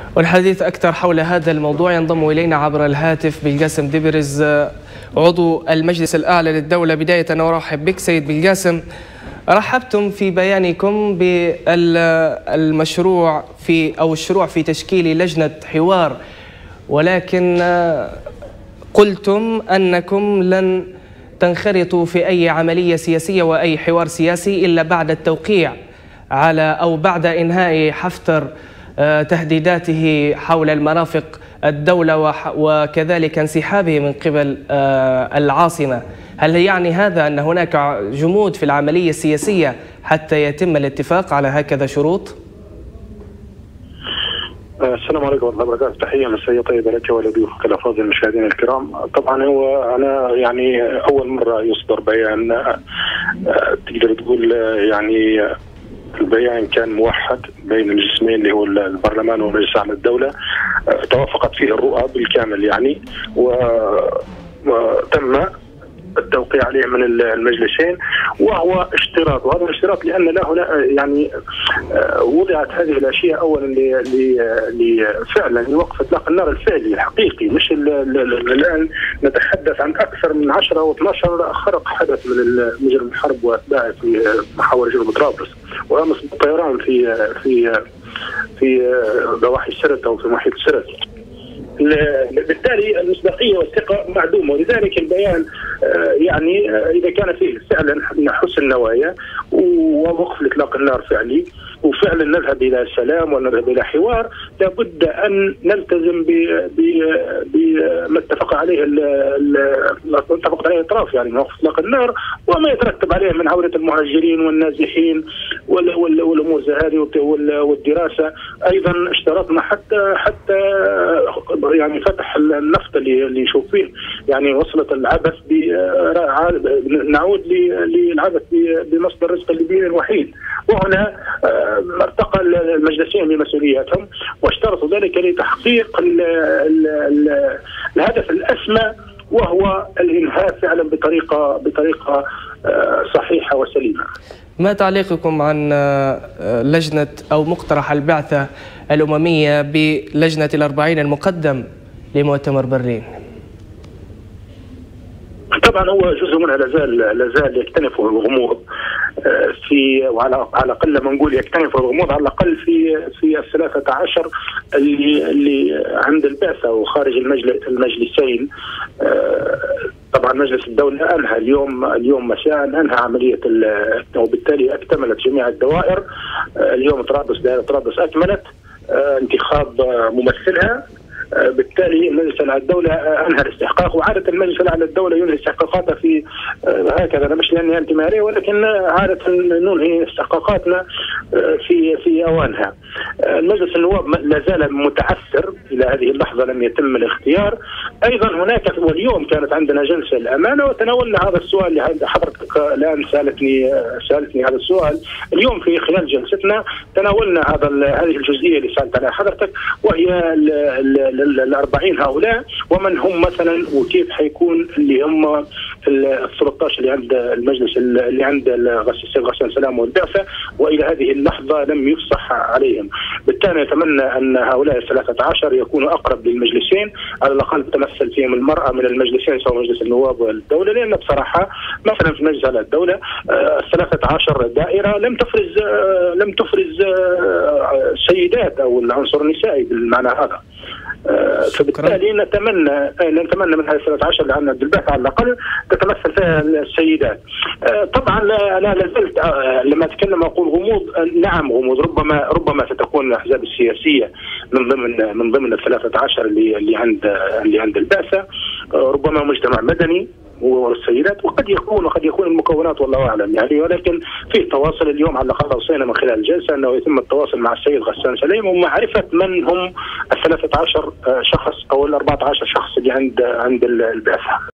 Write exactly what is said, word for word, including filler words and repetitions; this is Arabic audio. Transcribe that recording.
والحديث أكثر حول هذا الموضوع ينضم إلينا عبر الهاتف بالقاسم دبرز عضو المجلس الأعلى للدولة. بداية أرحب بك سيد بالقاسم. رحبتم في بيانكم بالمشروع في أو الشروع في تشكيل لجنة حوار، ولكن قلتم أنكم لن تنخرطوا في أي عملية سياسية وأي حوار سياسي إلا بعد التوقيع على أو بعد إنهاء حفتر تهديداته حول المرافق الدولة وكذلك انسحابه من قبل العاصمة. هل يعني هذا أن هناك جمود في العملية السياسية حتى يتم الاتفاق على هكذا شروط؟ السلام عليكم ورحمة الله وبركاته. تحية مسائية طيبة لك ولضيوفك الأفاضل المشاهدين الكرام. طبعا هو أنا يعني أول مرة يصدر بيان تقدر تقول يعني البيان كان موحد بين الجسمين اللي هو البرلمان ومجلس أعلى الدولة، توافقت فيه الرؤى بالكامل يعني، وتم التوقيع عليه من المجلسين، وهو اشتراط، وهذا الاشتراط لان له هنا يعني وضعت هذه الاشياء اولا لفعلا لوقف اطلاق النار الفعلي الحقيقي، مش الان نتحدث عن اكثر من عشرة او اثني عشر خرق حدث من مجرم الحرب واتباعه في محاور جنوب طرابلس وامس بالطيران في في في ضواحي السرت او في محيط السرت. بالتالي المصداقيه والثقه معدومه، ولذلك البيان يعني اذا كان فيه فعلا حسن نوايا ووقف اطلاق النار فعلي وفعلا نذهب الى سلام ونذهب الى حوار، لابد ان نلتزم بما اتفق عليه اتفق عليه الاطراف يعني من وقف اطلاق النار وما يترتب عليه من عوده المهاجرين والنازحين والامور زي هذه والدراسه. ايضا اشترطنا حتى حتى يعني فتح النفط اللي نشوف فيه يعني وصلت العبث نعود للعبث بمصدر الرزق الليبي الوحيد، وهنا ارتقى المجلسين بمسؤولياتهم واشترطوا ذلك لتحقيق ال ال ال الهدف الاسمى، وهو الانهاء فعلا بطريقه بطريقه صحيحه وسليمه. ما تعليقكم عن لجنة أو مقترح البعثة الأممية بلجنة الأربعين المقدم لمؤتمر برلين؟ طبعا هو جزء منها لازال لازال يكتنف الغموض في، وعلى على الاقل ما نقول يكتنف الغموض على الاقل في في الثلاثة عشر اللي اللي عند البعثة وخارج المجلس المجلسين. طبعا مجلس الدولة انهى اليوم اليوم مساء انهى عملية وبالتالي اكتملت جميع الدوائر. اليوم طرابلس دائرة طرابلس اكملت انتخاب ممثلها، بالتالي المجلس الاعلى للدوله انهى الاستحقاق، وعاده المجلس الاعلى للدوله ينهي استحقاقاته في هكذا، انا مش لاني انتمائي ولكن عاده ننهي استحقاقاتنا في في اوانها. المجلس النواب لا زال متعثر الى هذه اللحظه، لم يتم الاختيار. ايضا هناك واليوم كانت عندنا جلسه الامانه وتناولنا هذا السؤال اللي حضرتك الان سالتني سالتني هذا السؤال. اليوم في خلال جلستنا تناولنا هذا هذه الجزئيه اللي سالت عليها حضرتك، وهي الأربعين هؤلاء ومن هم مثلا وكيف حيكون اللي هم ال ثلاثة عشر اللي عند المجلس اللي عند السيد غسان سلام والبعثة، والى هذه اللحظه لم يفصح عليهم. بالتالي نتمنى ان هؤلاء الثلاثة عشر يكونوا اقرب للمجلسين، على الاقل تمثل فيهم المراه من المجلسين سواء مجلس النواب والدوله، لان بصراحه مثلا في مجلس على الدوله الثلاثة عشر دائره لم تفرز لم تفرز سيدات او العنصر النسائي بالمعنى هذا. فبالتالي نتمنى نتمنى من هذه الثلاثة عشر اللي عندنا بالبعثة على الاقل تتمثل فيها السيدات. طبعا انا لازلت لما اتكلم اقول غموض، نعم غموض، ربما ربما ستكون الاحزاب السياسيه من ضمن من ضمن الثلاثة عشر اللي اللي عند اللي عند البعثة، ربما مجتمع مدني والسيدات، وقد يكون وقد يكون المكونات والله اعلم يعني، ولكن فيه تواصل اليوم على الاقل اوصينا من خلال الجلسه انه يتم التواصل مع السيد غسان سليم ومعرفه من هم الثلاثة عشر شخص او الأربعة عشر شخص اللي عند عند البعثه.